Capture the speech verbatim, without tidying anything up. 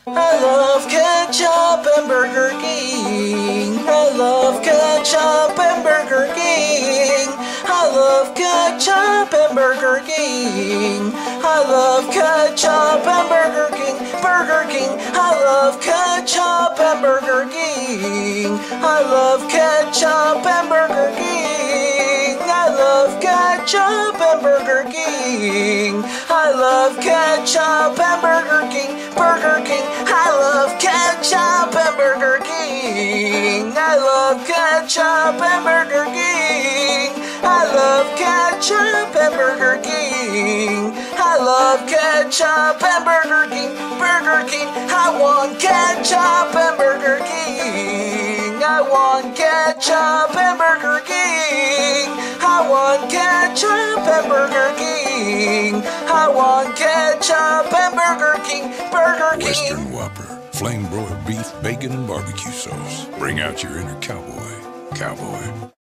I love ketchup and Burger King. I love ketchup and Burger King. I love ketchup and Burger King. I love ketchup and Burger King. Burger King. I love ketchup and Burger King. I love ketchup and Burger King. I love ketchup and Burger King. I love ketchup and Burger King. Burger King. I love ketchup and Burger King. I love ketchup and Burger King. I love ketchup and Burger King. I love ketchup and Burger King. Burger King. I want ketchup and Burger King. I want ketchup and Burger King. I want ketchup and Burger King. I want ketchup and Burger King. Burger King. Western Whopper, flame broiled beef, bacon, and barbecue sauce. Bring out your inner cowboy. Cowboy.